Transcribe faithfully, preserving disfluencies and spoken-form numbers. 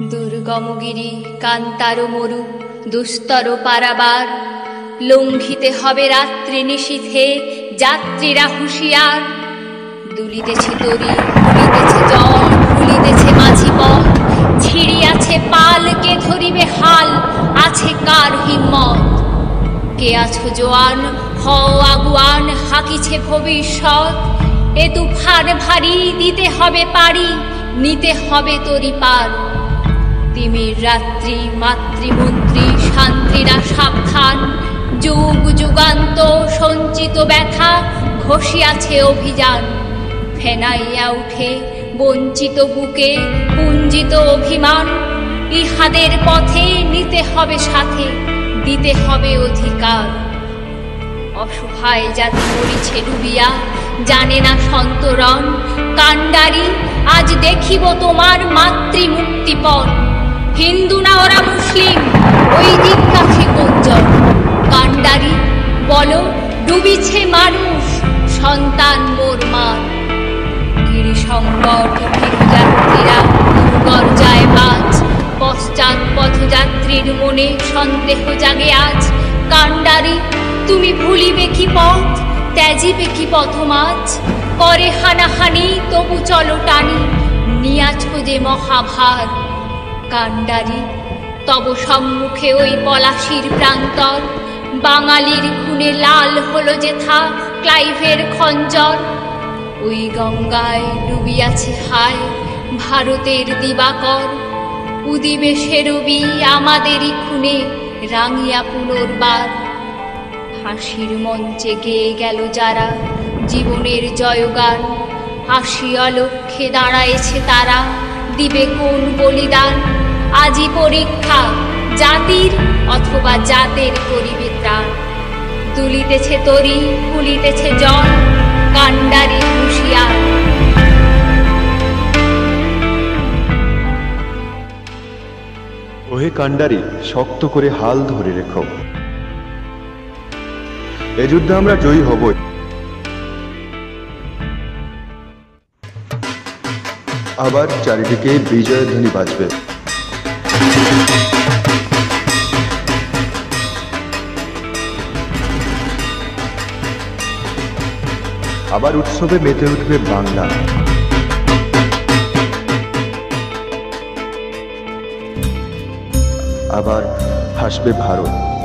দুর্গমগিরি কান্তার মরু দুস্তর পারাবার, লঙ্ঘিতে হবে রাত্রি নিশীথে যাত্রীরা হুঁশিয়ার। দুলিতেছে তরি, ফুলিতেছে জল, ফুলিতেছে মাঝি পথ, ছিড়িয়াছে পাল, কে ধরিবে হাল, আছে কার হিম্মত? কে আছো জোয়ান, হও আগুয়ান, হাকিছে ভবিষ্যৎ। এ তুফান ভারী, দিতে হবে পারি, নিতে হবে তরি পার। তিমির রাত্রি, মাতৃমন্ত্রী শান্তিরা সাবধান, যুগ যুগান্ত সঞ্চিত ব্যথা ঘষিয়াছে অভিযান। ফেনাইয়া উঠে বঞ্চিত বুকে পুঞ্জিত অভিমান, ইহাদের পথে নিতে হবে সাথে, দিতে হবে অধিকার। অসহায় জাতি মরিছে ডুবিয়া, জানে না সন্তরণ। কান্ডারি, আজ দেখিব তোমার মাতৃমুক্তিপণ। হিন্দু না ওরা মুসলিম, ওই জিজ্ঞাসে কোনজন? কান্ডারি, বলো ডুবিছে মানুষ, সন্তান মোর মার। গিরিসঙ্কট যাত্রীরা গর্জায় বাজ, পশ্চাৎ পথযাত্রীর মনে সন্দেহ জাগে আজ। কান্ডারি, তুমি ভুলিবে কি পথ, ত্যাজিবে কি পথমাজ? করে হানাহানি, তবু চলো টানি, নিয়াছ যে মহাভার। কান্ডারি, তব সম্মুখে ওই পলাশির প্রান্তর, বাঙালির খুনে লাল হলো যেথা ক্লাইভের খঞ্জর। ওই গঙ্গায় ডুবিয়াছে হায় ভারতের দিবাকর, উদিবে সে রবি আমাদেরই খুনে রাঙিয়া পুনর্বার। হাসির মঞ্চে গেয়ে গেল যারা জীবনের জয়গান, হাসি অলক্ষ্যে দাঁড়ায়েছে তারা, দিবে কোন বলিদান? আজি পরীক্ষা জাতির, অথবা জাতের করিবে ত্রাণ। দুলিতেছে তরি, ফুলিতেছে জল, কান্ডারি হুঁশিয়ার। ওহে কান্ডারি, শক্ত করে হাল ধরে রেখো, এ যুদ্ধে আমরা জয়ী হবই। আবার চারিদিকে বিজয়ধ্বনি বাজবে। আবার উৎসবে মেতে উঠবে বাংলা। আবার হাসবে ভারত।